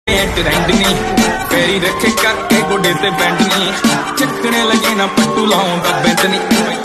Trend नी फेरी रखे करके गोडे ते बैंड नी चकने लगे ना पट्टू लाऊंगा बैंड नी।